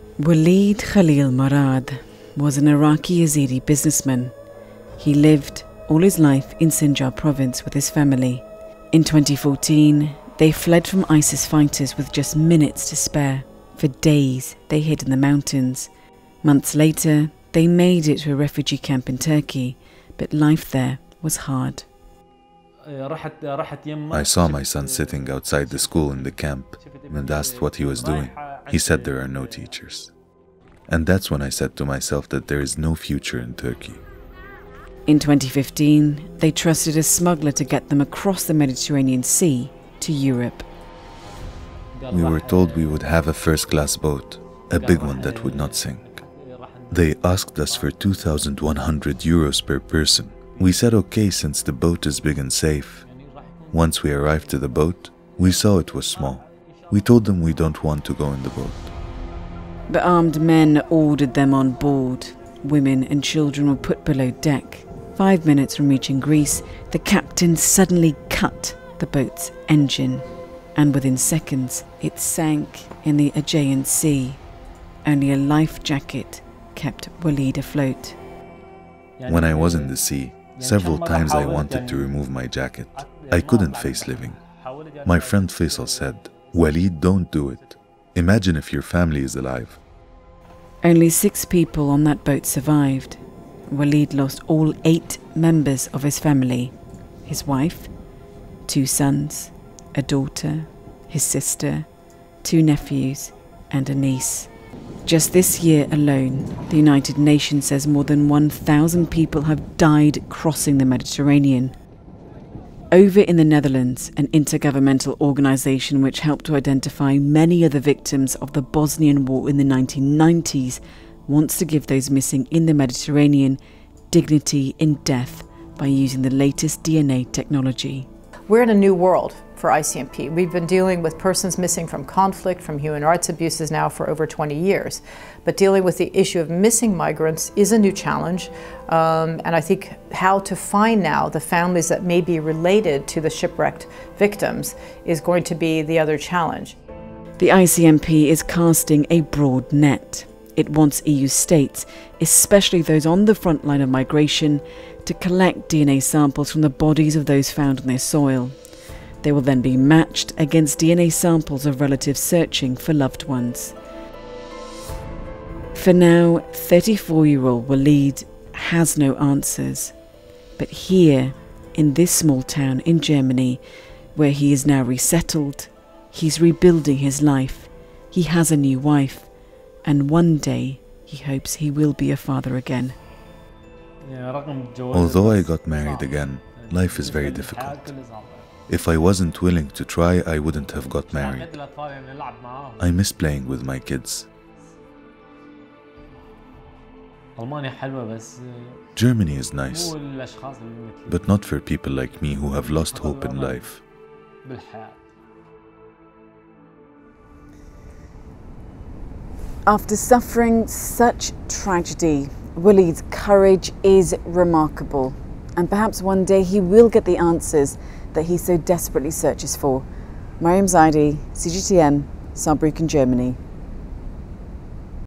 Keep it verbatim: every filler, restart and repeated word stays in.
Walid Khalil Murad was an Iraqi Yazidi businessman. He lived all his life in Sinjar province with his family. In twenty fourteen, they fled from ISIS fighters with just minutes to spare. For days, they hid in the mountains. Months later, they made it to a refugee camp in Turkey, but life there was hard. I saw my son sitting outside the school in the camp and asked what he was doing. He said there are no teachers. And that's when I said to myself that there is no future in Turkey. In twenty fifteen, they trusted a smuggler to get them across the Mediterranean Sea to Europe. We were told we would have a first-class boat, a big one that would not sink. They asked us for two thousand one hundred euros per person. We said okay since the boat is big and safe. Once we arrived to the boat, we saw it was small. We told them we don't want to go in the boat. The armed men ordered them on board. Women and children were put below deck. Five minutes from reaching Greece, the captain suddenly cut the boat's engine, and within seconds it sank in the Aegean Sea. Only a life jacket kept Walid afloat. When I was in the sea, several times I wanted to remove my jacket. I couldn't face living. My friend Faisal said, "Walid, don't do it. Imagine if your family is alive." Only six people on that boat survived. Walid lost all eight members of his family: his wife, two sons, a daughter, his sister, two nephews, and a niece. Just this year alone, the United Nations says more than one thousand people have died crossing the Mediterranean. Over in the Netherlands, an intergovernmental organisation which helped to identify many of the victims of the Bosnian War in the nineteen nineties wants to give those missing in the Mediterranean dignity in death by using the latest D N A technology. We're in a new world for I C M P. We've been dealing with persons missing from conflict, from human rights abuses now for over twenty years. But dealing with the issue of missing migrants is a new challenge. Um, and I think how to find now the families that may be related to the shipwrecked victims is going to be the other challenge. The I C M P is casting a broad net. It wants E U states, especially those on the front line of migration, to collect D N A samples from the bodies of those found on their soil. They will then be matched against D N A samples of relatives searching for loved ones. For now, thirty-four-year-old Walid has no answers. But here, in this small town in Germany, where he is now resettled, he's rebuilding his life. He has a new wife, and one day he hopes he will be a father again. Although I got married again, life is very difficult. If I wasn't willing to try, I wouldn't have got married. I miss playing with my kids. Germany is nice, but not for people like me who have lost hope in life. After suffering such tragedy, Walid's courage is remarkable, and perhaps one day he will get the answers that he so desperately searches for. Mariam, Zaidi, C G T N, Saarbrücken, Germany.